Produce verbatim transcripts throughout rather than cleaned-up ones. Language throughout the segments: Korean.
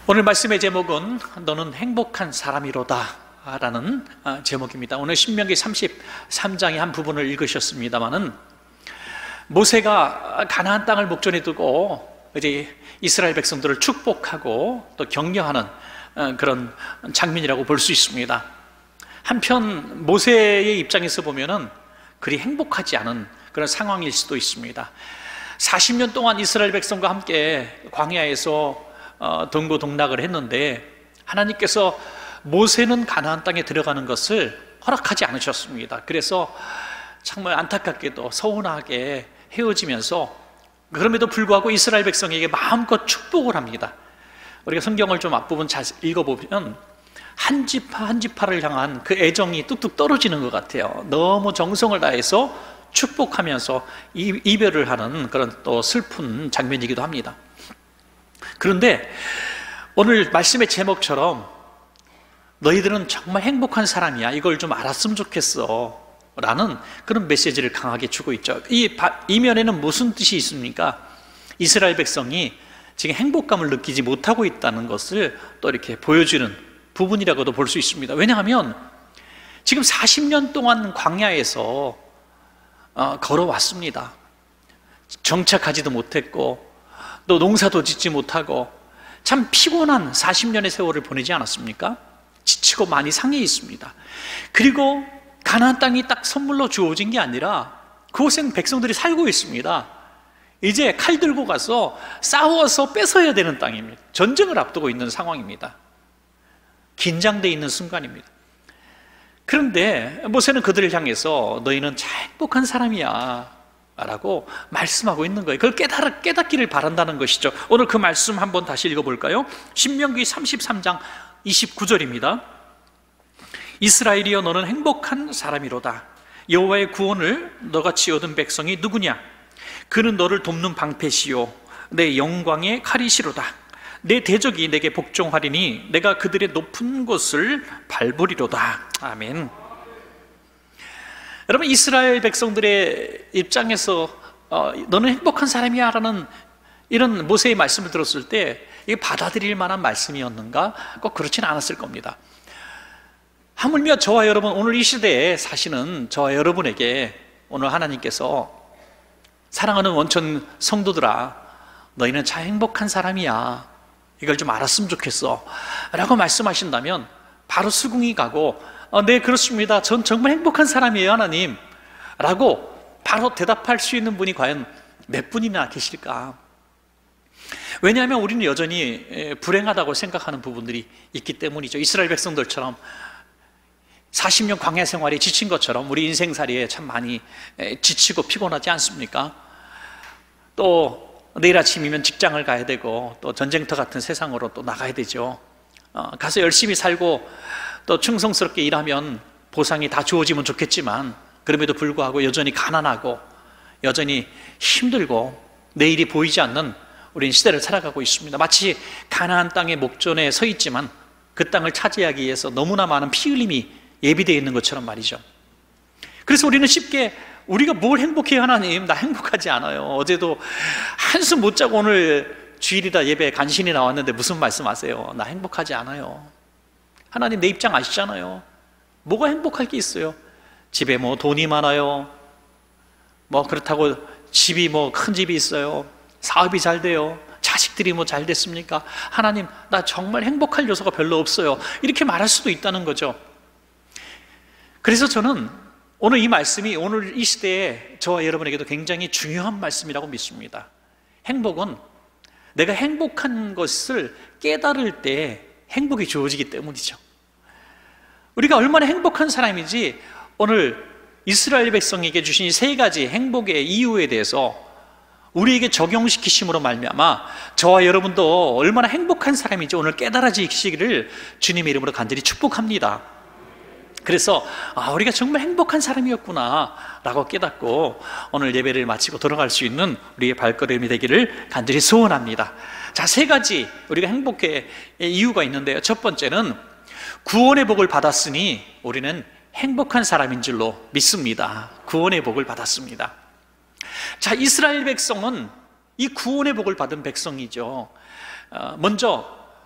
오늘 말씀의 제목은 너는 행복한 사람이로다 라는 제목입니다. 오늘 신명기 삼십삼 장의 한 부분을 읽으셨습니다마는 모세가 가나안 땅을 목전에 두고 이제 이스라엘 백성들을 축복하고 또 격려하는 그런 장면이라고 볼 수 있습니다. 한편 모세의 입장에서 보면은 그리 행복하지 않은 그런 상황일 수도 있습니다. 사십 년 동안 이스라엘 백성과 함께 광야에서 어, 동고동락을 했는데 하나님께서 모세는 가나안 땅에 들어가는 것을 허락하지 않으셨습니다. 그래서 정말 안타깝게도 서운하게 헤어지면서 그럼에도 불구하고 이스라엘 백성에게 마음껏 축복을 합니다. 우리가 성경을 좀 앞부분 잘 읽어보면 한 지파 한 지파를 향한 그 애정이 뚝뚝 떨어지는 것 같아요. 너무 정성을 다해서 축복하면서 이별을 하는 그런 또 슬픈 장면이기도 합니다. 그런데 오늘 말씀의 제목처럼 너희들은 정말 행복한 사람이야, 이걸 좀 알았으면 좋겠어 라는 그런 메시지를 강하게 주고 있죠. 이 이면에는 무슨 뜻이 있습니까? 이스라엘 백성이 지금 행복감을 느끼지 못하고 있다는 것을 또 이렇게 보여주는 부분이라고도 볼 수 있습니다. 왜냐하면 지금 사십 년 동안 광야에서 어, 걸어왔습니다. 정착하지도 못했고 또 농사도 짓지 못하고 참 피곤한 사십 년의 세월을 보내지 않았습니까? 지치고 많이 상해 있습니다. 그리고 가나안 땅이 딱 선물로 주어진 게 아니라 그곳엔 백성들이 살고 있습니다. 이제 칼 들고 가서 싸워서 뺏어야 되는 땅입니다. 전쟁을 앞두고 있는 상황입니다. 긴장되어 있는 순간입니다. 그런데 모세는 그들을 향해서 너희는 참 행복한 사람이야 라고 말씀하고 있는 거예요. 그걸 깨달아, 깨닫기를 바란다는 것이죠. 오늘 그 말씀 한번 다시 읽어볼까요? 신명기 삼십삼 장 이십구 절입니다. 이스라엘이여 너는 행복한 사람이로다. 여호와의 구원을 너같이 얻은 백성이 누구냐? 그는 너를 돕는 방패시요 내 영광의 칼이시로다. 내 대적이 내게 복종하리니 내가 그들의 높은 곳을 밟으리로다. 아멘. 여러분, 이스라엘 백성들의 입장에서 어, 너는 행복한 사람이야 라는 이런 모세의 말씀을 들었을 때 이게 받아들일 만한 말씀이었는가? 꼭 그렇지는 않았을 겁니다. 하물며 저와 여러분, 오늘 이 시대에 사시는 저와 여러분에게 오늘 하나님께서 사랑하는 원천 성도들아, 너희는 참 행복한 사람이야, 이걸 좀 알았으면 좋겠어 라고 말씀하신다면 바로 수긍이 가고 어, 네, 그렇습니다, 전 정말 행복한 사람이에요 하나님 라고 바로 대답할 수 있는 분이 과연 몇 분이나 계실까? 왜냐하면 우리는 여전히 불행하다고 생각하는 부분들이 있기 때문이죠. 이스라엘 백성들처럼 사십 년 광야 생활에 지친 것처럼 우리 인생살이에 참 많이 지치고 피곤하지 않습니까? 또 내일 아침이면 직장을 가야 되고 또 전쟁터 같은 세상으로 또 나가야 되죠. 어, 가서 열심히 살고 또 충성스럽게 일하면 보상이 다 주어지면 좋겠지만 그럼에도 불구하고 여전히 가난하고 여전히 힘들고 내일이 보이지 않는 우리는 시대를 살아가고 있습니다. 마치 가나안 땅의 목전에 서 있지만 그 땅을 차지하기 위해서 너무나 많은 피 흘림이 예비되어 있는 것처럼 말이죠. 그래서 우리는 쉽게 우리가 뭘 행복해요 하나님, 나 행복하지 않아요. 어제도 한숨 못 자고 오늘 주일이다 예배 간신히 나왔는데 무슨 말씀하세요? 나 행복하지 않아요. 하나님, 내 입장 아시잖아요. 뭐가 행복할 게 있어요? 집에 뭐 돈이 많아요, 뭐 그렇다고 집이 뭐 큰 집이 있어요, 사업이 잘 돼요, 자식들이 뭐 잘 됐습니까? 하나님, 나 정말 행복할 요소가 별로 없어요, 이렇게 말할 수도 있다는 거죠. 그래서 저는 오늘 이 말씀이 오늘 이 시대에 저와 여러분에게도 굉장히 중요한 말씀이라고 믿습니다. 행복은 내가 행복한 것을 깨달을 때 행복이 주어지기 때문이죠. 우리가 얼마나 행복한 사람인지 오늘 이스라엘 백성에게 주신 이 세 가지 행복의 이유에 대해서 우리에게 적용시키심으로 말미암아 저와 여러분도 얼마나 행복한 사람인지 오늘 깨달아지시기를 주님의 이름으로 간절히 축복합니다. 그래서 아, 우리가 정말 행복한 사람이었구나 라고 깨닫고 오늘 예배를 마치고 돌아갈 수 있는 우리의 발걸음이 되기를 간절히 소원합니다. 자, 세 가지 우리가 행복의 이유가 있는데요. 첫 번째는 구원의 복을 받았으니 우리는 행복한 사람인 줄로 믿습니다. 구원의 복을 받았습니다. 자, 이스라엘 백성은 이 구원의 복을 받은 백성이죠. 먼저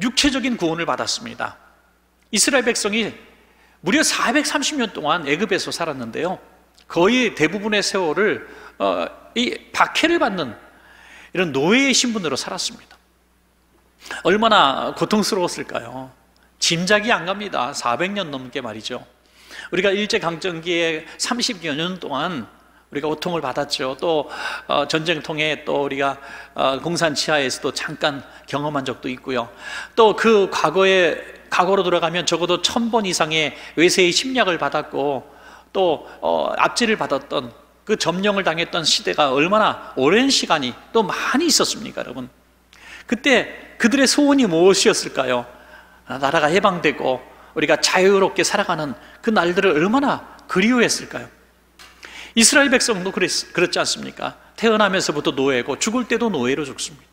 육체적인 구원을 받았습니다. 이스라엘 백성이 무려 사백삼십 년 동안 애굽에서 살았는데요, 거의 대부분의 세월을 어, 이 박해를 받는 이런 노예의 신분으로 살았습니다. 얼마나 고통스러웠을까요? 짐작이 안 갑니다. 사백 년 넘게 말이죠. 우리가 일제강점기에 삼십여 년 동안 우리가 고통을 받았죠. 또 어, 전쟁통에 또 우리가 어, 공산 치하에서도 잠깐 경험한 적도 있고요. 또 그 과거에 과거로 돌아가면 적어도 천 번 이상의 외세의 침략을 받았고 또 어, 압제를 받았던 그 점령을 당했던 시대가 얼마나 오랜 시간이 또 많이 있었습니까, 여러분? 그때 그들의 소원이 무엇이었을까요? 나라가 해방되고 우리가 자유롭게 살아가는 그 날들을 얼마나 그리워했을까요? 이스라엘 백성도 그랬, 그렇지 않습니까? 태어나면서부터 노예고 죽을 때도 노예로 죽습니다.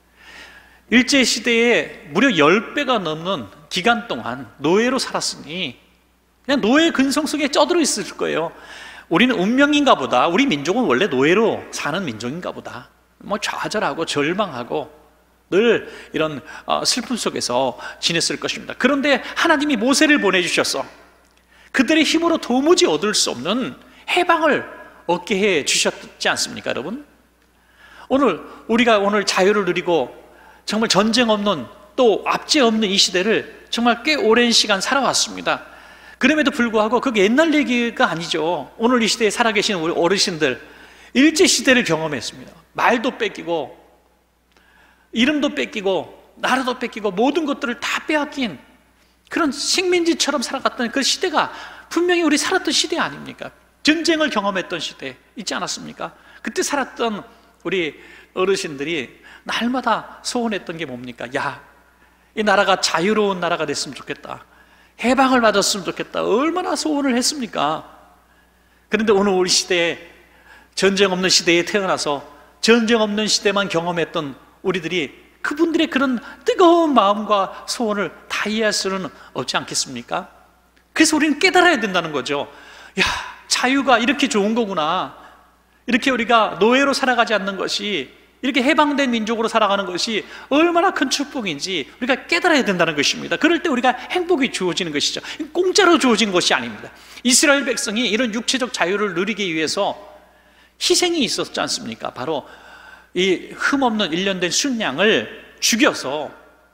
일제시대에 무려 십 배가 넘는 기간 동안 노예로 살았으니 그냥 노예 근성 속에 쩌들어 있을 거예요. 우리는 운명인가 보다, 우리 민족은 원래 노예로 사는 민족인가 보다, 뭐 좌절하고 절망하고 늘 이런 슬픔 속에서 지냈을 것입니다. 그런데 하나님이 모세를 보내주셔서 그들의 힘으로 도무지 얻을 수 없는 해방을 얻게 해 주셨지 않습니까, 여러분? 오늘 우리가 오늘 자유를 누리고 정말 전쟁 없는 또 압제 없는 이 시대를 정말 꽤 오랜 시간 살아왔습니다. 그럼에도 불구하고 그게 옛날 얘기가 아니죠. 오늘 이 시대에 살아계신 우리 어르신들 일제시대를 경험했습니다. 말도 뺏기고 이름도 뺏기고 나라도 뺏기고 모든 것들을 다 빼앗긴 그런 식민지처럼 살아갔던 그 시대가 분명히 우리 살았던 시대 아닙니까? 전쟁을 경험했던 시대 있지 않았습니까? 그때 살았던 우리 어르신들이 날마다 소원했던 게 뭡니까? 야, 이 나라가 자유로운 나라가 됐으면 좋겠다, 해방을 받았으면 좋겠다, 얼마나 소원을 했습니까? 그런데 오늘 우리 시대에 전쟁 없는 시대에 태어나서 전쟁 없는 시대만 경험했던 우리들이 그분들의 그런 뜨거운 마음과 소원을 다 이해할 수는 없지 않겠습니까? 그래서 우리는 깨달아야 된다는 거죠. 야, 자유가 이렇게 좋은 거구나, 이렇게 우리가 노예로 살아가지 않는 것이, 이렇게 해방된 민족으로 살아가는 것이 얼마나 큰 축복인지 우리가 깨달아야 된다는 것입니다. 그럴 때 우리가 행복이 주어지는 것이죠. 공짜로 주어진 것이 아닙니다. 이스라엘 백성이 이런 육체적 자유를 누리기 위해서 희생이 있었지 않습니까? 바로 이 흠없는 일련된 순양을 죽여서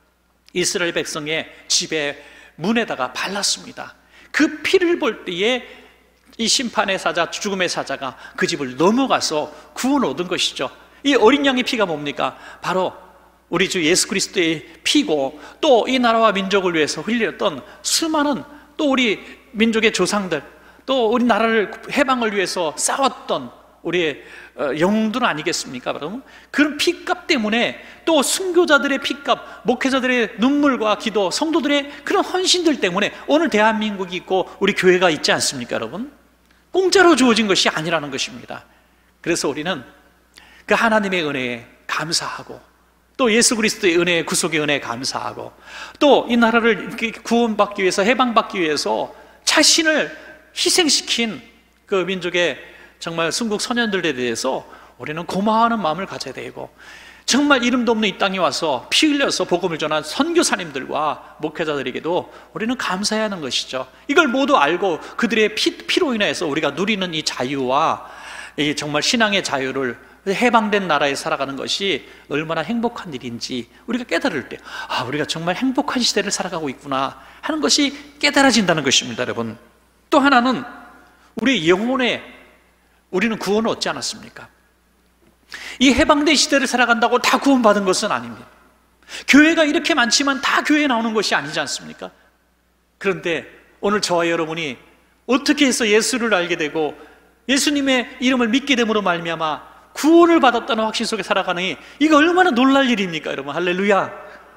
이스라엘 백성의 집에 문에다가 발랐습니다. 그 피를 볼 때에 이 심판의 사자, 죽음의 사자가 그 집을 넘어가서 구원 얻은 것이죠. 이 어린 양의 피가 뭡니까? 바로 우리 주 예수 그리스도의 피고, 또 이 나라와 민족을 위해서 흘렸던 수많은 또 우리 민족의 조상들, 또 우리 나라를 해방을 위해서 싸웠던 우리의 영웅들 아니겠습니까? 여러분, 그런 피값 때문에, 또 순교자들의 피값, 목회자들의 눈물과 기도, 성도들의 그런 헌신들 때문에 오늘 대한민국이 있고 우리 교회가 있지 않습니까, 여러분? 공짜로 주어진 것이 아니라는 것입니다. 그래서 우리는 그 하나님의 은혜에 감사하고, 또 예수 그리스도의 은혜에, 구속의 은혜에 감사하고, 또 이 나라를 구원받기 위해서, 해방받기 위해서 자신을 희생시킨 그 민족의 정말 순국 선현들에 대해서 우리는 고마워하는 마음을 가져야 되고, 정말 이름도 없는 이 땅에 와서 피 흘려서 복음을 전한 선교사님들과 목회자들에게도 우리는 감사해야 하는 것이죠. 이걸 모두 알고 그들의 피, 피로 인해서 우리가 누리는 이 자유와 이 정말 신앙의 자유를, 해방된 나라에 살아가는 것이 얼마나 행복한 일인지 우리가 깨달을 때, 아, 우리가 정말 행복한 시대를 살아가고 있구나 하는 것이 깨달아진다는 것입니다, 여러분. 또 하나는 우리의 영혼에 우리는 구원을 얻지 않았습니까? 이 해방된 시대를 살아간다고 다 구원받은 것은 아닙니다. 교회가 이렇게 많지만 다 교회에 나오는 것이 아니지 않습니까? 그런데 오늘 저와 여러분이 어떻게 해서 예수를 알게 되고 예수님의 이름을 믿게 됨으로 말미암아 구원을 받았다는 확신 속에 살아가니, 이거 얼마나 놀랄 일입니까, 여러분? 할렐루야.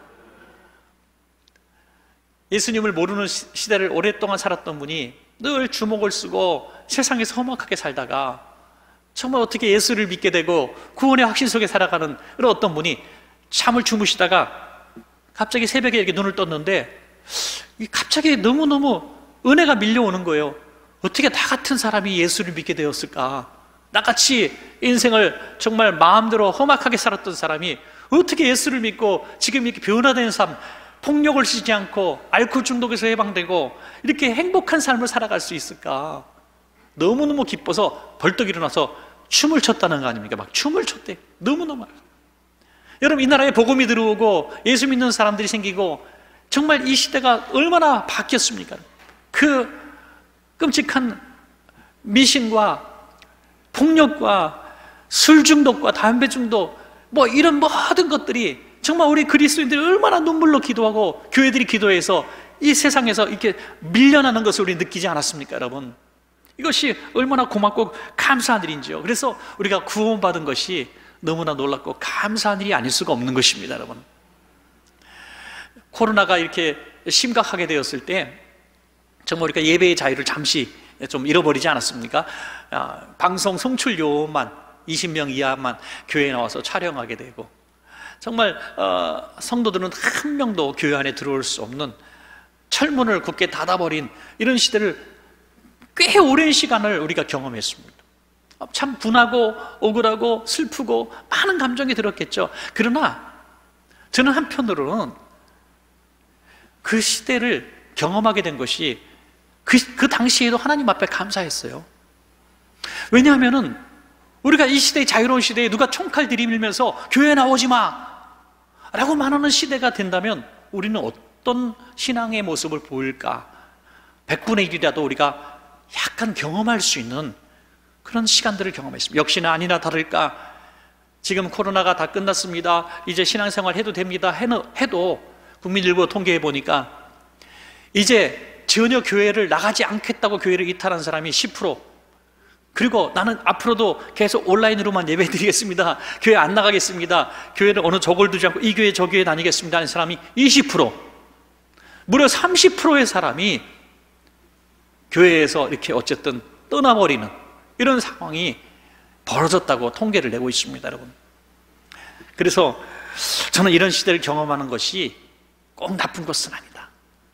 예수님을 모르는 시대를 오랫동안 살았던 분이 늘 주먹을 쓰고 세상에서 험악하게 살다가 정말 어떻게 예수를 믿게 되고 구원의 확신 속에 살아가는 그런 어떤 분이 잠을 주무시다가 갑자기 새벽에 이렇게 눈을 떴는데 갑자기 너무너무 은혜가 밀려오는 거예요. 어떻게 나 같은 사람이 예수를 믿게 되었을까? 나같이 인생을 정말 마음대로 험악하게 살았던 사람이 어떻게 예수를 믿고 지금 이렇게 변화된 삶, 폭력을 쓰지 않고 알코올 중독에서 해방되고 이렇게 행복한 삶을 살아갈 수 있을까? 너무너무 기뻐서 벌떡 일어나서 춤을 췄다는 거 아닙니까? 막 춤을 췄대. 너무너무. 여러분, 이 나라에 복음이 들어오고 예수 믿는 사람들이 생기고 정말 이 시대가 얼마나 바뀌었습니까? 그 끔찍한 미신과 폭력과 술 중독과 담배 중독, 뭐 이런 모든 것들이 정말 우리 그리스도인들이 얼마나 눈물로 기도하고 교회들이 기도해서 이 세상에서 이렇게 밀려나는 것을 우리 느끼지 않았습니까, 여러분? 이것이 얼마나 고맙고 감사한 일인지요. 그래서 우리가 구원받은 것이 너무나 놀랍고 감사한 일이 아닐 수가 없는 것입니다, 여러분. 코로나가 이렇게 심각하게 되었을 때 정말 우리가 예배의 자유를 잠시 좀 잃어버리지 않았습니까? 아, 방송 송출료만 이십 명 이하만 교회에 나와서 촬영하게 되고, 정말 어, 성도들은 한 명도 교회 안에 들어올 수 없는 철문을 굳게 닫아버린 이런 시대를 꽤 오랜 시간을 우리가 경험했습니다. 참 분하고 억울하고 슬프고 많은 감정이 들었겠죠. 그러나 저는 한편으로는 그 시대를 경험하게 된 것이 그, 그 당시에도 하나님 앞에 감사했어요. 왜냐하면은 우리가 이 시대의 자유로운 시대에 누가 총칼 들이밀면서 교회 나오지 마 라고 말하는 시대가 된다면 우리는 어떤 신앙의 모습을 보일까? 백분의 일이라도 우리가 약간 경험할 수 있는 그런 시간들을 경험했습니다. 역시나 아니나 다를까 지금 코로나가 다 끝났습니다, 이제 신앙생활 해도 됩니다 해도 국민일보 통계해 보니까 이제 전혀 교회를 나가지 않겠다고 교회를 이탈한 사람이 십 퍼센트, 그리고 나는 앞으로도 계속 온라인으로만 예배 드리겠습니다, 교회 안 나가겠습니다, 교회를 어느 적을 두지 않고 이 교회 저 교회 다니겠습니다 하는 사람이 이십 퍼센트, 무려 삼십 퍼센트의 사람이 교회에서 이렇게 어쨌든 떠나버리는 이런 상황이 벌어졌다고 통계를 내고 있습니다, 여러분. 그래서 저는 이런 시대를 경험하는 것이 꼭 나쁜 것은 아니다.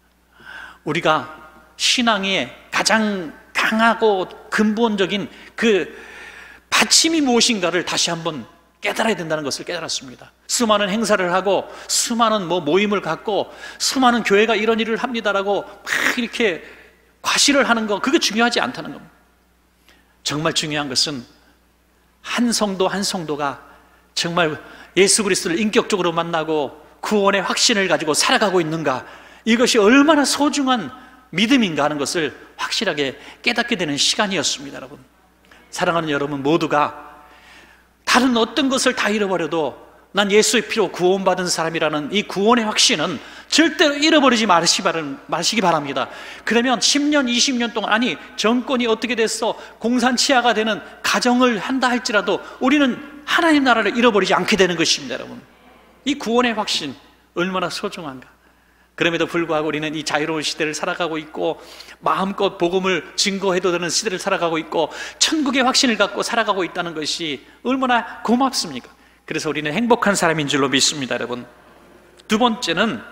우리가 신앙의 가장 강하고 근본적인 그 받침이 무엇인가를 다시 한번 깨달아야 된다는 것을 깨달았습니다. 수많은 행사를 하고 수많은 뭐 모임을 갖고 수많은 교회가 이런 일을 합니다라고 막 이렇게 과시를 하는 거, 그게 중요하지 않다는 겁니다. 정말 중요한 것은 한 성도 한 성도가 정말 예수 그리스도를 인격적으로 만나고 구원의 확신을 가지고 살아가고 있는가, 이것이 얼마나 소중한 믿음인가 하는 것을 확실하게 깨닫게 되는 시간이었습니다, 여러분. 사랑하는 여러분 모두가 다른 어떤 것을 다 잃어버려도 난 예수의 피로 구원받은 사람이라는 이 구원의 확신은 절대로 잃어버리지 마시기 바랍니다. 그러면 십 년, 이십 년 동안, 아니 정권이 어떻게 됐어, 공산치하가 되는 가정을 한다 할지라도 우리는 하나님 나라를 잃어버리지 않게 되는 것입니다, 여러분. 이 구원의 확신 얼마나 소중한가. 그럼에도 불구하고 우리는 이 자유로운 시대를 살아가고 있고 마음껏 복음을 증거해도 되는 시대를 살아가고 있고 천국의 확신을 갖고 살아가고 있다는 것이 얼마나 고맙습니까? 그래서 우리는 행복한 사람인 줄로 믿습니다, 여러분. 두 번째는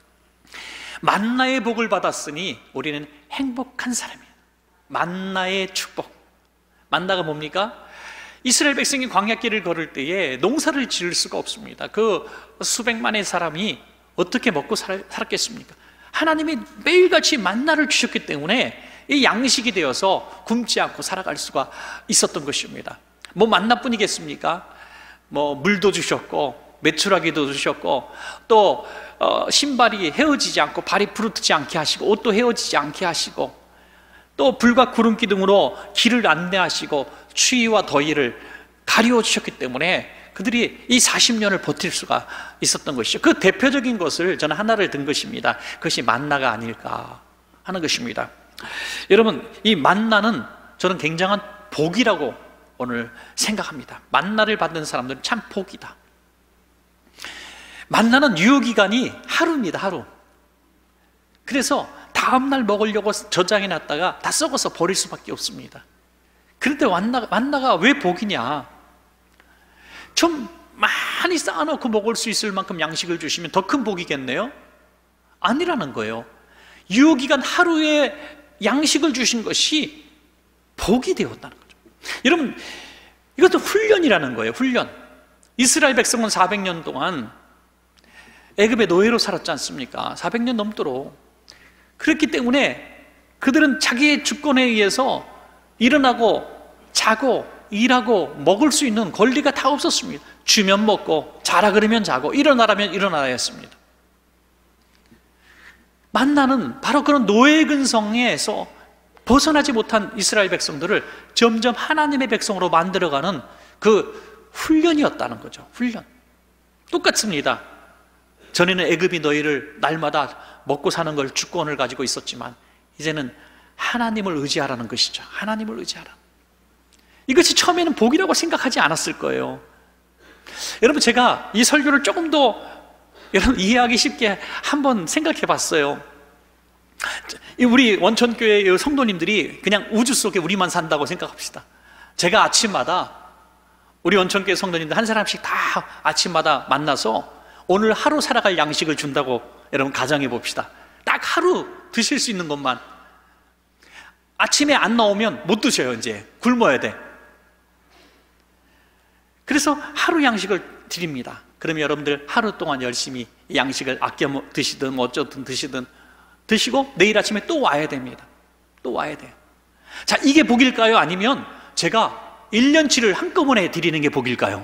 만나의 복을 받았으니 우리는 행복한 사람이에요. 만나의 축복. 만나가 뭡니까? 이스라엘 백성이 광야길을 걸을 때에 농사를 지을 수가 없습니다. 그 수백만의 사람이 어떻게 먹고 살았겠습니까? 하나님이 매일같이 만나를 주셨기 때문에 이 양식이 되어서 굶지 않고 살아갈 수가 있었던 것입니다. 뭐 만나뿐이겠습니까? 뭐 물도 주셨고 메추라기도 주셨고 또 어, 신발이 헤어지지 않고 발이 부르트지 않게 하시고 옷도 헤어지지 않게 하시고 또 불과 구름 기둥으로 길을 안내하시고 추위와 더위를 가리워 주셨기 때문에 그들이 이 사십 년을 버틸 수가 있었던 것이죠. 그 대표적인 것을 저는 하나를 든 것입니다. 그것이 만나가 아닐까 하는 것입니다. 여러분, 이 만나는 저는 굉장한 복이라고 오늘 생각합니다. 만나를 받는 사람들은 참 복이다. 만나는 유효기간이 하루입니다, 하루. 그래서 다음날 먹으려고 저장해 놨다가 다 썩어서 버릴 수밖에 없습니다. 그런데 만나가, 만나가 왜 복이냐? 좀 많이 쌓아놓고 먹을 수 있을 만큼 양식을 주시면 더 큰 복이겠네요? 아니라는 거예요. 유효기간 하루에 양식을 주신 것이 복이 되었다는 거죠. 여러분, 이것도 훈련이라는 거예요. 훈련. 이스라엘 백성은 사백 년 동안 애굽의 노예로 살았지 않습니까? 사백 년 넘도록. 그렇기 때문에 그들은 자기의 주권에 의해서 일어나고 자고 일하고 먹을 수 있는 권리가 다 없었습니다. 주면 먹고 자라 그러면 자고 일어나라면 일어나야 했습니다. 만나는 바로 그런 노예 근성에서 벗어나지 못한 이스라엘 백성들을 점점 하나님의 백성으로 만들어가는 그 훈련이었다는 거죠. 훈련. 똑같습니다. 전에는 애굽이 너희를 날마다 먹고 사는 걸 주권을 가지고 있었지만 이제는 하나님을 의지하라는 것이죠. 하나님을 의지하라. 이것이 처음에는 복이라고 생각하지 않았을 거예요. 여러분, 제가 이 설교를 조금 더 여러분 이해하기 쉽게 한번 생각해 봤어요. 우리 원천교회 성도님들이 그냥 우주 속에 우리만 산다고 생각합시다. 제가 아침마다 우리 원천교회 성도님들 한 사람씩 다 아침마다 만나서 오늘 하루 살아갈 양식을 준다고 여러분 가정해 봅시다. 딱 하루 드실 수 있는 것만. 아침에 안 나오면 못 드셔요. 이제 굶어야 돼. 그래서 하루 양식을 드립니다. 그러면 여러분들 하루 동안 열심히 양식을 아껴 드시든 뭐 어쩌든 드시든 드시고 내일 아침에 또 와야 됩니다. 또 와야 돼요. 자, 이게 복일까요? 아니면 제가 일 년치를 한꺼번에 드리는 게 복일까요?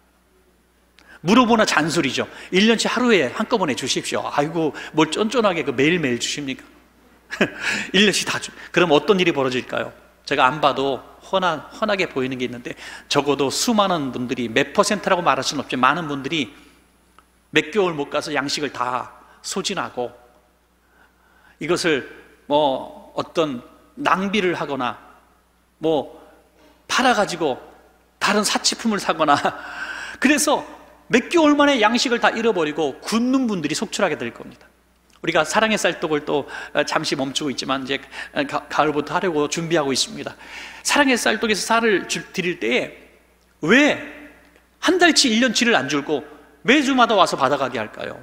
물어보나 잔소리죠. 일 년치 하루에 한꺼번에 주십시오. 아이고, 뭘 쫀쫀하게 그 매일매일 주십니까? 일 년치 다 주. 그럼 어떤 일이 벌어질까요? 제가 안 봐도 훤한, 훤하게 보이는 게 있는데 적어도 수많은 분들이 몇 퍼센트라고 말할 수는 없지만 많은 분들이 몇 개월 못 가서 양식을 다 소진하고 이것을 뭐 어떤 낭비를 하거나 뭐 팔아가지고 다른 사치품을 사거나 그래서 몇 개월 만에 양식을 다 잃어버리고 굶는 분들이 속출하게 될 겁니다. 우리가 사랑의 쌀떡을 또 잠시 멈추고 있지만 이제 가, 가을부터 하려고 준비하고 있습니다. 사랑의 쌀떡에서 쌀을 주, 드릴 때에 왜 한 달치 일 년치를 안 줄고 매주마다 와서 받아가게 할까요?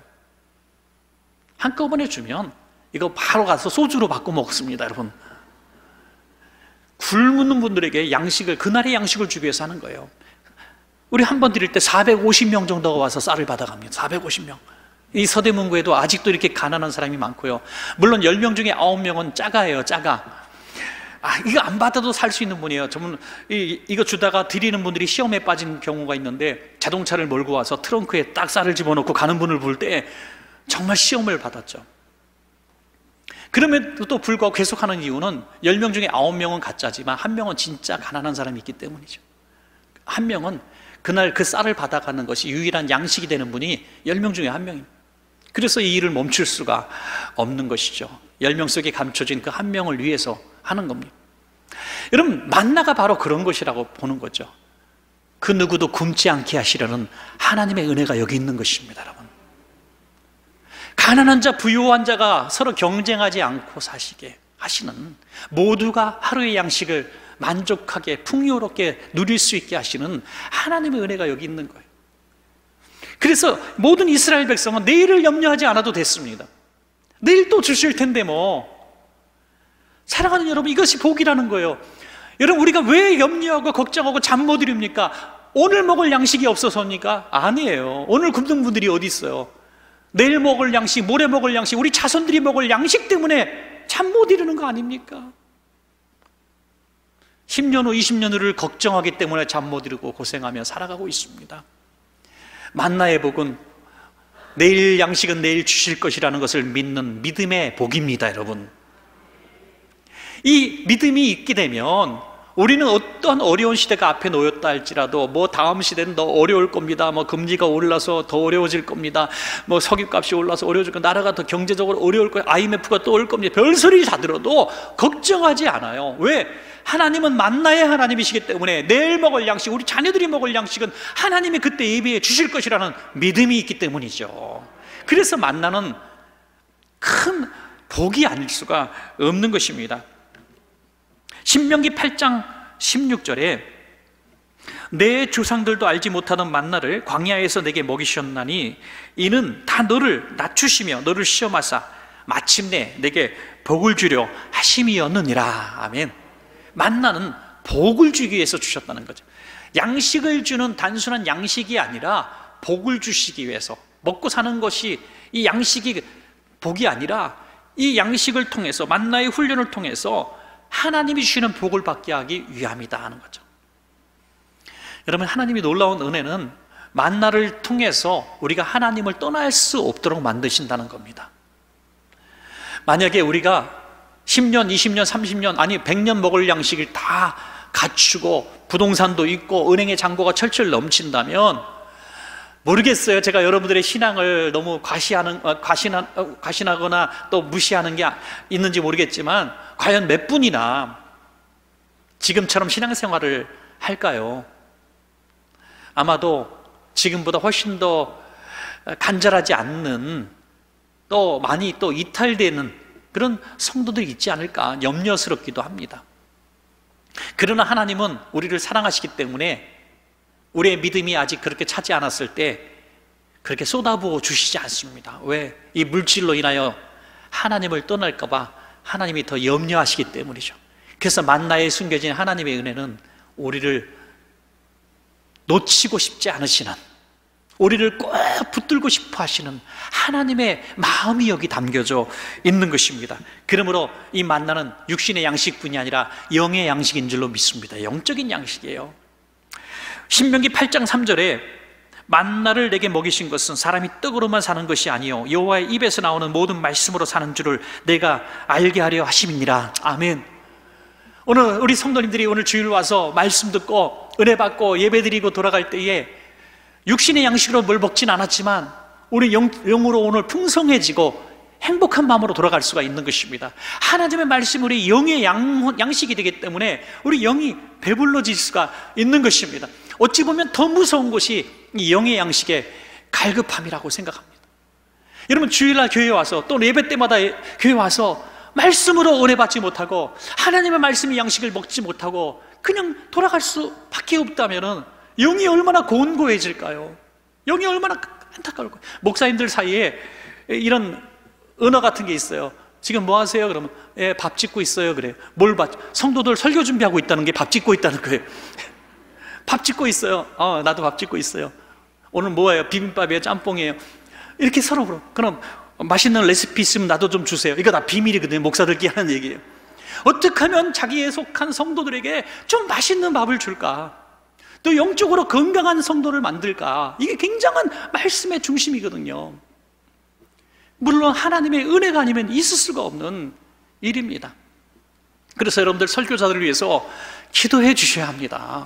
한꺼번에 주면 이거 바로 가서 소주로 바꿔 먹습니다. 여러분, 굶는 분들에게 양식을, 그날의 양식을 주기 위해서 하는 거예요. 우리 한 번 드릴 때 사백오십 명 정도가 와서 쌀을 받아갑니다. 사백오십 명. 이 서대문구에도 아직도 이렇게 가난한 사람이 많고요. 물론 열 명 중에 아홉 명은 짜가예요. 짜가. 아, 이거 안 받아도 살 수 있는 분이에요. 저는 이, 이거 주다가 드리는 분들이 시험에 빠진 경우가 있는데 자동차를 몰고 와서 트렁크에 딱 쌀을 집어넣고 가는 분을 볼 때 정말 시험을 받았죠. 그럼에도 불구하고 계속하는 이유는 열 명 중에 아홉 명은 가짜지만 한 명은 진짜 가난한 사람이 있기 때문이죠. 한 명은 그날 그 쌀을 받아가는 것이 유일한 양식이 되는 분이 열 명 중에 한 명입니다. 그래서 이 일을 멈출 수가 없는 것이죠. 열 명 속에 감춰진 그 한 명을 위해서 하는 겁니다. 여러분, 만나가 바로 그런 것이라고 보는 거죠. 그 누구도 굶지 않게 하시려는 하나님의 은혜가 여기 있는 것입니다. 여러분, 가난한 자, 부유한 자가 서로 경쟁하지 않고 사시게 하시는, 모두가 하루의 양식을 만족하게 풍요롭게 누릴 수 있게 하시는 하나님의 은혜가 여기 있는 거예요. 그래서 모든 이스라엘 백성은 내일을 염려하지 않아도 됐습니다. 내일 또 주실 텐데 뭐. 사랑하는 여러분, 이것이 복이라는 거예요. 여러분, 우리가 왜 염려하고 걱정하고 잠 못 이룹니까? 오늘 먹을 양식이 없어서입니까? 아니에요. 오늘 굶는 분들이 어디 있어요? 내일 먹을 양식, 모레 먹을 양식, 우리 자손들이 먹을 양식 때문에 잠 못 이루는 거 아닙니까? 십 년 후, 이십 년 후를 걱정하기 때문에 잠 못 이루고 고생하며 살아가고 있습니다. 만나의 복은 내일 양식은 내일 주실 것이라는 것을 믿는 믿음의 복입니다. 여러분, 이 믿음이 있게 되면 우리는 어떠한 어려운 시대가 앞에 놓였다 할지라도 뭐 다음 시대는 더 어려울 겁니다. 뭐 금리가 올라서 더 어려워질 겁니다. 뭐 석유값이 올라서 어려워질 겁니다. 나라가 더 경제적으로 어려울 거예요. 아이엠에프가 또 올 겁니다. 별소리 다 들어도 걱정하지 않아요. 왜? 하나님은 만나의 하나님이시기 때문에 내일 먹을 양식, 우리 자녀들이 먹을 양식은 하나님이 그때 예비해 주실 것이라는 믿음이 있기 때문이죠. 그래서 만나는 큰 복이 아닐 수가 없는 것입니다. 신명기 팔 장 십육 절에 내 조상들도 알지 못하던 만나를 광야에서 내게 먹이셨나니 이는 다 너를 낮추시며 너를 시험하사 마침내 내게 복을 주려 하심이었느니라. 아멘. 만나는 복을 주기 위해서 주셨다는 거죠. 양식을 주는 단순한 양식이 아니라 복을 주시기 위해서, 먹고 사는 것이 이 양식이 복이 아니라 이 양식을 통해서, 만나의 훈련을 통해서 하나님이 주시는 복을 받게 하기 위함이다 하는 거죠. 여러분, 하나님이 놀라운 은혜는 만나를 통해서 우리가 하나님을 떠날 수 없도록 만드신다는 겁니다. 만약에 우리가 십 년, 이십 년, 삼십 년, 아니 백 년 먹을 양식을 다 갖추고 부동산도 있고 은행의 잔고가 철철 넘친다면 모르겠어요. 제가 여러분들의 신앙을 너무 과시하는, 과신하, 과신하거나 또 무시하는 게 있는지 모르겠지만 과연 몇 분이나 지금처럼 신앙생활을 할까요? 아마도 지금보다 훨씬 더 간절하지 않는, 또 많이 또 이탈되는 그런 성도들이 있지 않을까 염려스럽기도 합니다. 그러나 하나님은 우리를 사랑하시기 때문에 우리의 믿음이 아직 그렇게 차지 않았을 때 그렇게 쏟아부어 주시지 않습니다. 왜? 이 물질로 인하여 하나님을 떠날까 봐 하나님이 더 염려하시기 때문이죠. 그래서 만나에 숨겨진 하나님의 은혜는 우리를 놓치고 싶지 않으시는, 우리를 꼭 붙들고 싶어 하시는 하나님의 마음이 여기 담겨져 있는 것입니다. 그러므로 이 만나는 육신의 양식뿐이 아니라 영의 양식인 줄로 믿습니다. 영적인 양식이에요. 신명기 팔 장 삼 절에 만나를 내게 먹이신 것은 사람이 떡으로만 사는 것이 아니요 여호와의 입에서 나오는 모든 말씀으로 사는 줄을 내가 알게 하려 하심이니라. 아멘. 오늘 우리 성도님들이 오늘 주일 와서 말씀 듣고 은혜 받고 예배 드리고 돌아갈 때에 육신의 양식으로 뭘 먹진 않았지만 우리 영, 영으로 오늘 풍성해지고 행복한 마음으로 돌아갈 수가 있는 것입니다. 하나님의 말씀이 우리 영의 양, 양식이 되기 때문에 우리 영이 배불러질 수가 있는 것입니다. 어찌 보면 더 무서운 것이 이 영의 양식의 갈급함이라고 생각합니다. 여러분, 주일날 교회에 와서 또 예배 때마다 교회에 와서 말씀으로 은혜 받지 못하고 하나님의 말씀의 양식을 먹지 못하고 그냥 돌아갈 수밖에 없다면 영이 얼마나 곤고해질까요? 영이 얼마나 안타까울까요? 목사님들 사이에 이런 언어 같은 게 있어요. 지금 뭐 하세요? 그러면 예, 밥 짓고 있어요. 그래요. 뭘 밥? 성도들 설교 준비하고 있다는 게 밥 짓고 있다는 거예요. 밥 짓고 있어요. 어, 나도 밥 짓고 있어요. 오늘 뭐예요? 비빔밥이에요? 짬뽕이에요? 이렇게 서로 그럼 그럼 맛있는 레시피 있으면 나도 좀 주세요. 이거 다 비밀이거든요. 목사들끼리 하는 얘기예요. 어떻게 하면 자기에 속한 성도들에게 좀 맛있는 밥을 줄까? 또 영적으로 건강한 성도를 만들까? 이게 굉장한 말씀의 중심이거든요. 물론 하나님의 은혜가 아니면 있을 수가 없는 일입니다. 그래서 여러분들 설교자들을 위해서 기도해 주셔야 합니다.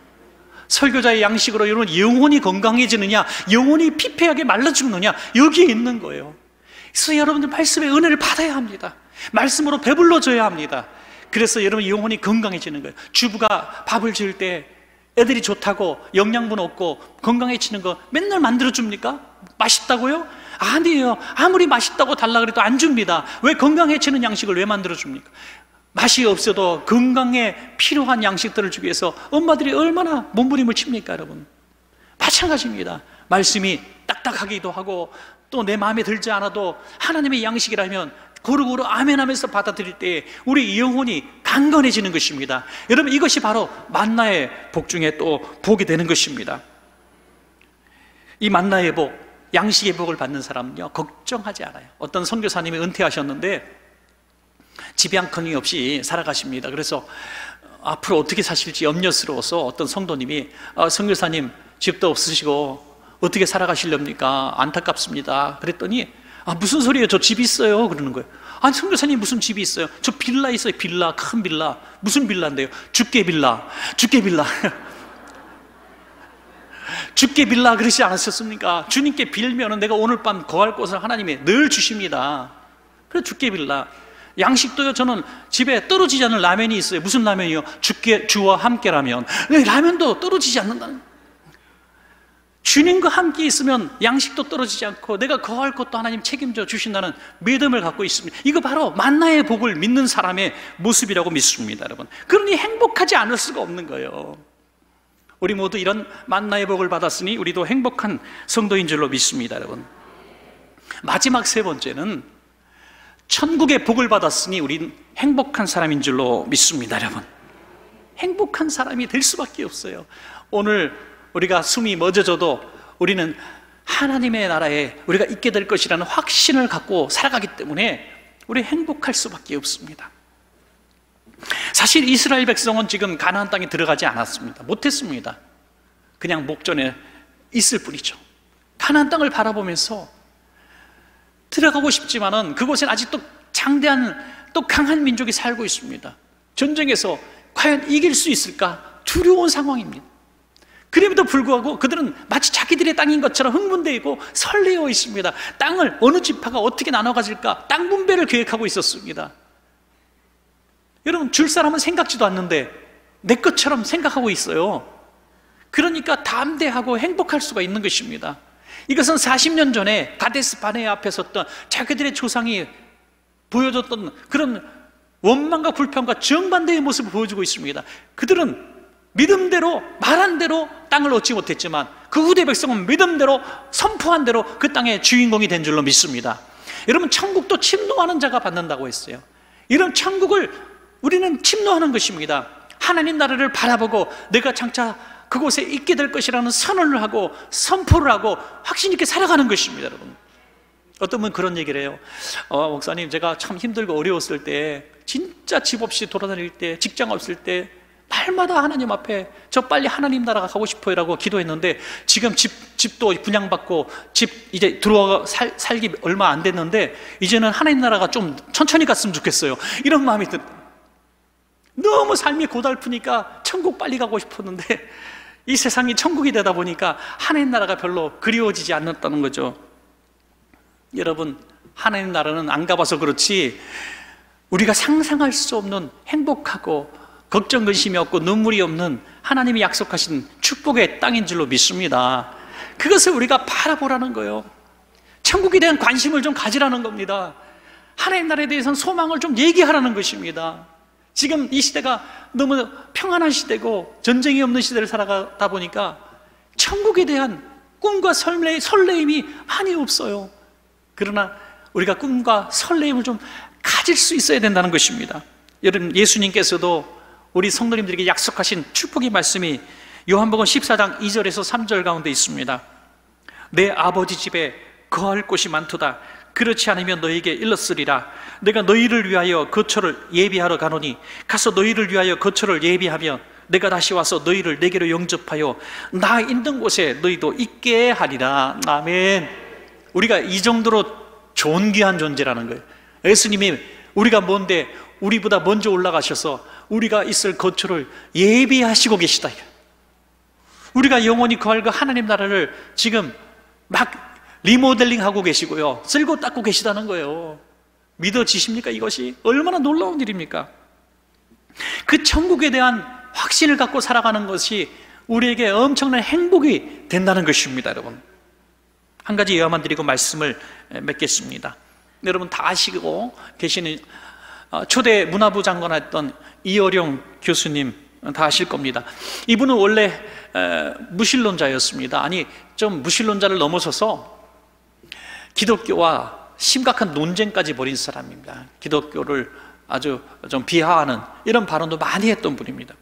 설교자의 양식으로 여러분 영혼이 건강해지느냐, 영혼이 피폐하게 말라 죽느냐, 여기에 있는 거예요. 그래서 여러분들 말씀의 은혜를 받아야 합니다. 말씀으로 배불러져야 합니다. 그래서 여러분 영혼이 건강해지는 거예요. 주부가 밥을 지을 때 애들이 좋다고 영양분 없고 건강해지는 거 맨날 만들어줍니까? 맛있다고요? 아니에요. 아무리 맛있다고 달라 그래도 안 줍니다. 왜? 건강해지는 양식을 왜 만들어줍니까? 맛이 없어도 건강에 필요한 양식들을 주기 위해서 엄마들이 얼마나 몸부림을 칩니까, 여러분? 마찬가지입니다. 말씀이 딱딱하기도 하고 또 내 마음에 들지 않아도 하나님의 양식이라면 고루고루 아멘 하면서 받아들일 때 우리 영혼이 강건해지는 것입니다. 여러분, 이것이 바로 만나의 복 중에 또 복이 되는 것입니다. 이 만나의 복, 양식의 복을 받는 사람은요 걱정하지 않아요. 어떤 선교사님이 은퇴하셨는데 집이 한 칸이 없이 살아가십니다. 그래서 앞으로 어떻게 사실지 염려스러워서 어떤 성도님이 아, 선교사님 집도 없으시고 어떻게 살아가시렵니까? 안타깝습니다. 그랬더니 아, 무슨 소리예요? 저 집이 있어요. 그러는 거예요. 아니, 선교사님 무슨 집이 있어요? 저 빌라 있어요. 빌라, 큰 빌라. 무슨 빌라인데요? 주께 빌라. 주께 빌라. 주께 빌라 그러지 않으셨습니까? 주님께 빌면은 내가 오늘 밤 거할 곳을 하나님이 늘 주십니다. 그래, 주께 빌라. 양식도요, 저는 집에 떨어지지 않는 라면이 있어요. 무슨 라면이요? 주께, 주와 함께 라면. 네, 라면도 떨어지지 않는다는. 주님과 함께 있으면 양식도 떨어지지 않고 내가 거할 것도 하나님 책임져 주신다는 믿음을 갖고 있습니다. 이거 바로 만나의 복을 믿는 사람의 모습이라고 믿습니다, 여러분. 그러니 행복하지 않을 수가 없는 거예요. 우리 모두 이런 만나의 복을 받았으니 우리도 행복한 성도인 줄로 믿습니다, 여러분. 마지막 세 번째는 천국의 복을 받았으니 우린 행복한 사람인 줄로 믿습니다, 여러분. 행복한 사람이 될 수밖에 없어요. 오늘 우리가 숨이 멎어져도 우리는 하나님의 나라에 우리가 있게 될 것이라는 확신을 갖고 살아가기 때문에 우리 행복할 수밖에 없습니다. 사실 이스라엘 백성은 지금 가나안 땅에 들어가지 않았습니다. 못했습니다. 그냥 목전에 있을 뿐이죠. 가나안 땅을 바라보면서 들어가고 싶지만은 그곳엔 아직도 장대한 또 강한 민족이 살고 있습니다. 전쟁에서 과연 이길 수 있을까 두려운 상황입니다. 그럼에도 불구하고 그들은 마치 자기들의 땅인 것처럼 흥분되고 설레어 있습니다. 땅을 어느 지파가 어떻게 나눠 가질까 땅 분배를 계획하고 있었습니다. 여러분, 줄 사람은 생각지도 않는데 내 것처럼 생각하고 있어요. 그러니까 담대하고 행복할 수가 있는 것입니다. 이것은 사십 년 전에 가데스 바네 앞에 섰던 자기들의 조상이 보여줬던 그런 원망과 불평과 정반대의 모습을 보여주고 있습니다. 그들은 믿음대로 말한 대로 땅을 얻지 못했지만 그 후대 백성은 믿음대로 선포한 대로 그 땅의 주인공이 된 줄로 믿습니다. 여러분, 천국도 침노하는 자가 받는다고 했어요. 이런 천국을 우리는 침노하는 것입니다. 하나님 나라를 바라보고 내가 장차 그곳에 있게 될 것이라는 선언을 하고 선포를 하고 확신 있게 살아가는 것입니다. 여러분, 어떤 분은 그런 얘기를 해요. 어, 목사님, 제가 참 힘들고 어려웠을 때, 진짜 집 없이 돌아다닐 때, 직장 없을 때 날마다 하나님 앞에 저 빨리 하나님 나라가 가고 싶어요 라고 기도했는데 지금 집, 집도 분양받고 집 이제 들어와 살, 살기 얼마 안 됐는데 이제는 하나님 나라가 좀 천천히 갔으면 좋겠어요. 이런 마음이 들 너무 삶이 고달프니까 천국 빨리 가고 싶었는데 이 세상이 천국이 되다 보니까 하나님 나라가 별로 그리워지지 않았다는 거죠. 여러분, 하나님 나라는 안 가봐서 그렇지 우리가 상상할 수 없는 행복하고 걱정 근심이 없고 눈물이 없는 하나님이 약속하신 축복의 땅인 줄로 믿습니다. 그것을 우리가 바라보라는 거예요. 천국에 대한 관심을 좀 가지라는 겁니다. 하나님 나라에 대해서는 소망을 좀 얘기하라는 것입니다. 지금 이 시대가 너무 평안한 시대고 전쟁이 없는 시대를 살아가다 보니까 천국에 대한 꿈과 설레, 설레임이 많이 없어요. 그러나 우리가 꿈과 설레임을 좀 가질 수 있어야 된다는 것입니다. 여러분, 예수님께서도 우리 성도님들에게 약속하신 축복의 말씀이 요한복음 십사 장 이 절에서 삼 절 가운데 있습니다. 내 아버지 집에 거할 곳이 많도다. 그렇지 않으면 너희에게 일렀으리라. 내가 너희를 위하여 거처를 예비하러 가노니 가서 너희를 위하여 거처를 예비하며 내가 다시 와서 너희를 내게로 영접하여 나 있는 곳에 너희도 있게 하리라. 아멘. 우리가 이 정도로 존귀한 존재라는 거예요. 예수님이 우리가 뭔데 우리보다 먼저 올라가셔서 우리가 있을 거처를 예비하시고 계시다. 우리가 영원히 거할 그 하나님 나라를 지금 막 리모델링 하고 계시고요, 쓸고 닦고 계시다는 거예요. 믿어지십니까? 이것이 얼마나 놀라운 일입니까? 그 천국에 대한 확신을 갖고 살아가는 것이 우리에게 엄청난 행복이 된다는 것입니다. 여러분, 한 가지 예화만 드리고 말씀을 맺겠습니다. 여러분 다 아시고 계시는 초대 문화부 장관했던 이어룡 교수님 다 아실 겁니다. 이분은 원래 무신론자였습니다. 아니, 좀 무신론자를 넘어서서 기독교와 심각한 논쟁까지 벌인 사람입니다. 기독교를 아주 좀 비하하는 이런 발언도 많이 했던 분입니다.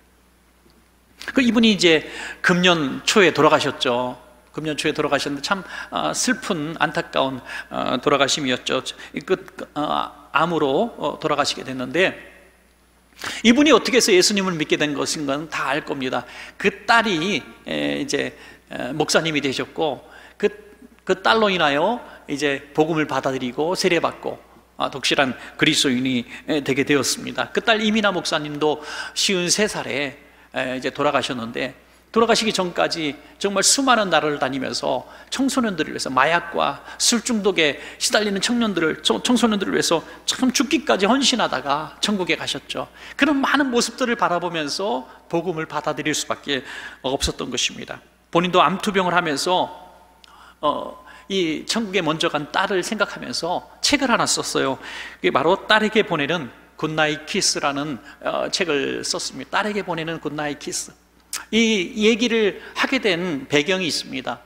그 이분이 이제 금년 초에 돌아가셨죠. 금년 초에 돌아가셨는데 참 슬픈 안타까운 돌아가심이었죠. 끝 암으로 돌아가시게 됐는데, 이분이 어떻게 해서 예수님을 믿게 된 것인가는 다 알 겁니다. 그 딸이 이제 목사님이 되셨고 그, 그 딸로 인하여 이제 복음을 받아들이고 세례받고 독실한 그리스도인이 되게 되었습니다. 그 딸 이민아 목사님도 쉰세 살에 이제 돌아가셨는데, 돌아가시기 전까지 정말 수많은 나라를 다니면서 청소년들을 위해서, 마약과 술 중독에 시달리는 청년들을, 청소년들을 위해서 참 죽기까지 헌신하다가 천국에 가셨죠. 그런 많은 모습들을 바라보면서 복음을 받아들일 수밖에 없었던 것입니다. 본인도 암투병을 하면서 어, 이 천국에 먼저 간 딸을 생각하면서 책을 하나 썼어요. 그게 바로 딸에게 보내는 굿나잇 키스라는 어, 책을 썼습니다. 딸에게 보내는 굿나잇 키스. 이 얘기를 하게 된 배경이 있습니다.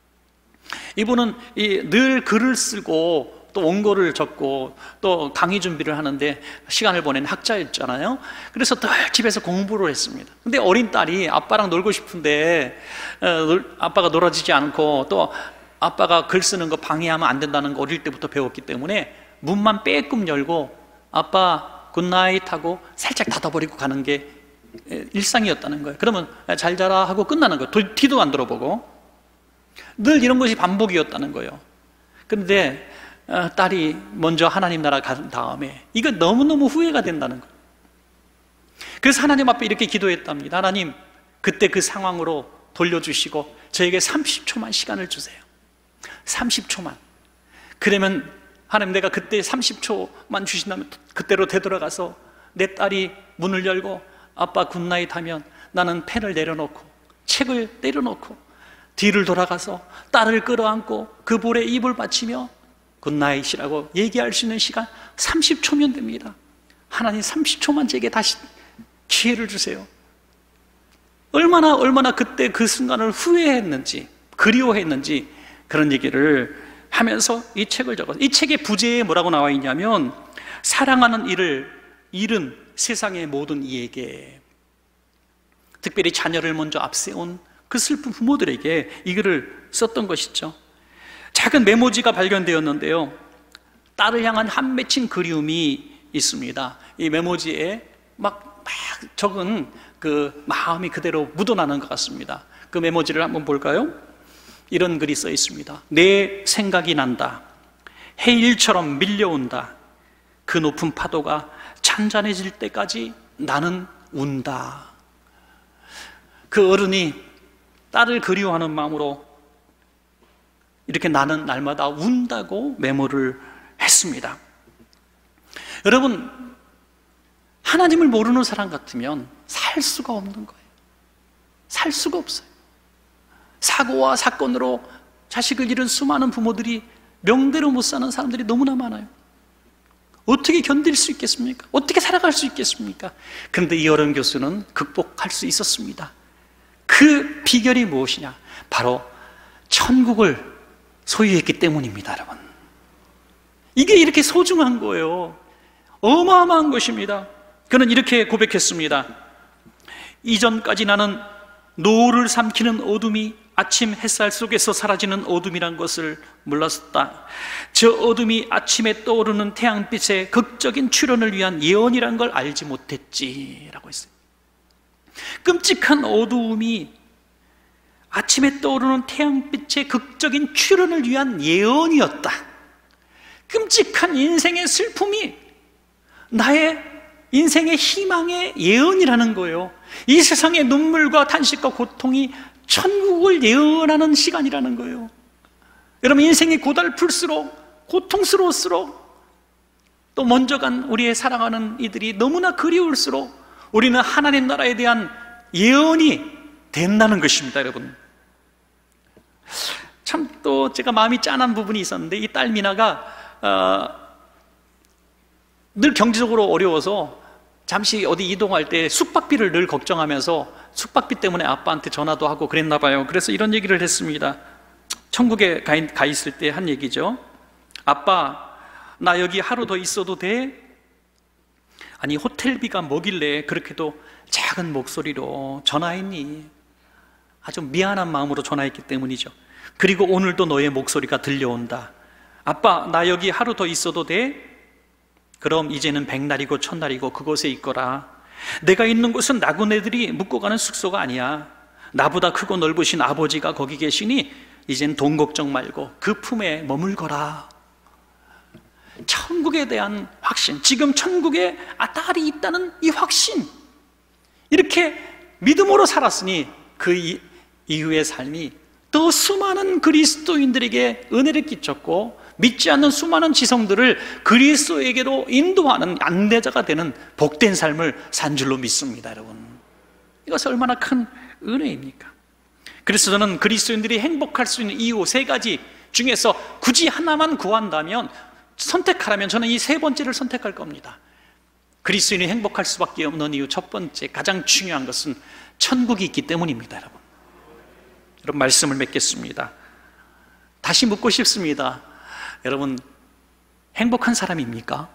이분은 늘 글을 쓰고 또 원고를 적고 또 강의 준비를 하는데 시간을 보내는 학자였잖아요. 그래서 늘 집에서 공부를 했습니다. 근데 어린 딸이 아빠랑 놀고 싶은데 아빠가 놀아주지 않고 또 아빠가 글 쓰는 거 방해하면 안 된다는 거 어릴 때부터 배웠기 때문에 문만 빼끔 열고 아빠 굿나잇 하고 살짝 닫아버리고 가는 게 일상이었다는 거예요. 그러면 잘 자라 하고 끝나는 거예요. 뒤도 안 돌아보고. 늘 이런 것이 반복이었다는 거예요. 그런데 딸이 먼저 하나님 나라 간 다음에 이거 너무너무 후회가 된다는 거예요. 그래서 하나님 앞에 이렇게 기도했답니다. 하나님, 그때 그 상황으로 돌려주시고 저에게 삼십 초만 시간을 주세요. 삼십 초만. 그러면 하나님, 내가 그때 삼십 초만 주신다면 그때로 되돌아가서 내 딸이 문을 열고 아빠 굿나잇 하면 나는 펜을 내려놓고 책을 내려놓고 뒤를 돌아가서 딸을 끌어안고 그 볼에 입을 받치며 굿나잇이라고 얘기할 수 있는 시간 삼십 초면 됩니다. 하나님, 삼십 초만 제게 다시 기회를 주세요. 얼마나 얼마나 그때 그 순간을 후회했는지, 그리워했는지 그런 얘기를 하면서 이 책을 적었어요. 이 책의 부제에 뭐라고 나와 있냐면, 사랑하는 이를 잃은 세상의 모든 이에게, 특별히 자녀를 먼저 앞세운 그 슬픈 부모들에게 이 글을 썼던 것이죠. 작은 메모지가 발견되었는데요, 딸을 향한 한 맺힌 그리움이 있습니다. 이 메모지에 막, 막 적은 그 마음이 그대로 묻어나는 것 같습니다. 그 메모지를 한번 볼까요? 이런 글이 써 있습니다. 내 생각이 난다. 해일처럼 밀려온다. 그 높은 파도가 잔잔해질 때까지 나는 운다. 그 어른이 딸을 그리워하는 마음으로 이렇게 나는 날마다 운다고 메모를 했습니다. 여러분, 하나님을 모르는 사람 같으면 살 수가 없는 거예요. 살 수가 없어요. 사고와 사건으로 자식을 잃은 수많은 부모들이 명대로 못 사는 사람들이 너무나 많아요. 어떻게 견딜 수 있겠습니까? 어떻게 살아갈 수 있겠습니까? 그런데 이 어른 교수는 극복할 수 있었습니다. 그 비결이 무엇이냐? 바로 천국을 소유했기 때문입니다, 여러분. 이게 이렇게 소중한 거예요. 어마어마한 것입니다. 그는 이렇게 고백했습니다. 이전까지 나는 노을을 삼키는 어둠이 아침 햇살 속에서 사라지는 어둠이란 것을 몰랐었다. 저 어둠이 아침에 떠오르는 태양빛의 극적인 출현을 위한 예언이란 걸 알지 못했지 라고 했어요. 끔찍한 어두움이 아침에 떠오르는 태양빛의 극적인 출현을 위한 예언이었다. 끔찍한 인생의 슬픔이 나의 인생의 희망의 예언이라는 거예요. 이 세상의 눈물과 탄식과 고통이 천국을 예언하는 시간이라는 거예요. 여러분, 인생이 고달플수록, 고통스러울수록, 또 먼저 간 우리의 사랑하는 이들이 너무나 그리울수록 우리는 하나님 나라에 대한 예언이 된다는 것입니다, 여러분. 참 또 제가 마음이 짠한 부분이 있었는데, 이 딸 미나가 어, 늘 경제적으로 어려워서 잠시 어디 이동할 때 숙박비를 늘 걱정하면서 숙박비 때문에 아빠한테 전화도 하고 그랬나 봐요. 그래서 이런 얘기를 했습니다. 천국에 가 있을 때 한 얘기죠. 아빠, 나 여기 하루 더 있어도 돼? 아니, 호텔비가 뭐길래 그렇게도 작은 목소리로 전화했니? 아주 미안한 마음으로 전화했기 때문이죠. 그리고 오늘도 너의 목소리가 들려온다. 아빠, 나 여기 하루 더 있어도 돼? 그럼 이제는 백날이고 천날이고 그곳에 있거라. 내가 있는 곳은 나그네들이 묵고 가는 숙소가 아니야. 나보다 크고 넓으신 아버지가 거기 계시니 이젠 돈 걱정 말고 그 품에 머물거라. 천국에 대한 확신, 지금 천국에 아, 딸이 있다는 이 확신, 이렇게 믿음으로 살았으니 그 이, 이후의 삶이 더 수많은 그리스도인들에게 은혜를 끼쳤고 믿지 않는 수많은 지성들을 그리스도에게로 인도하는 안내자가 되는 복된 삶을 산 줄로 믿습니다, 여러분. 이것이 얼마나 큰 은혜입니까? 그래서 저는 그리스도인들이 행복할 수 있는 이유 세 가지 중에서 굳이 하나만 구한다면, 선택하라면 저는 이 세 번째를 선택할 겁니다. 그리스도인이 행복할 수밖에 없는 이유 첫 번째, 가장 중요한 것은 천국이 있기 때문입니다, 여러분. 여러분, 말씀을 맺겠습니다. 다시 묻고 싶습니다. 여러분, 행복한 사람입니까?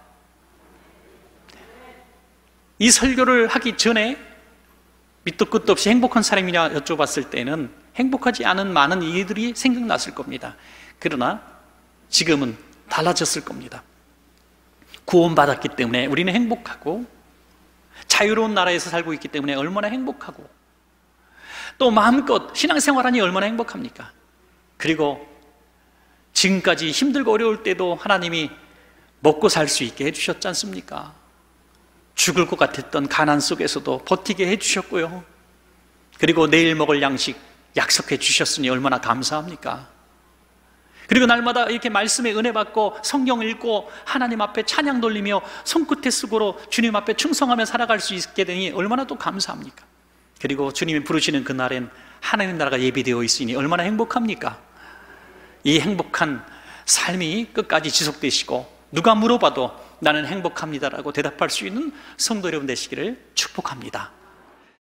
이 설교를 하기 전에 밑도 끝도 없이 행복한 사람이냐 여쭤봤을 때는 행복하지 않은 많은 일들이 생각났을 겁니다. 그러나 지금은 달라졌을 겁니다. 구원받았기 때문에 우리는 행복하고, 자유로운 나라에서 살고 있기 때문에 얼마나 행복하고, 또 마음껏 신앙생활하니 얼마나 행복합니까? 그리고 지금까지 힘들고 어려울 때도 하나님이 먹고 살 수 있게 해주셨지 않습니까? 죽을 것 같았던 가난 속에서도 버티게 해주셨고요. 그리고 내일 먹을 양식 약속해 주셨으니 얼마나 감사합니까? 그리고 날마다 이렇게 말씀에 은혜 받고 성경 읽고 하나님 앞에 찬양 돌리며 손끝에 수고로 주님 앞에 충성하며 살아갈 수 있게 되니 얼마나 또 감사합니까? 그리고 주님이 부르시는 그날엔 하나님 나라가 예비되어 있으니 얼마나 행복합니까? 이 행복한 삶이 끝까지 지속되시고, 누가 물어봐도 나는 행복합니다라고 대답할 수 있는 성도 여러분 되시기를 축복합니다.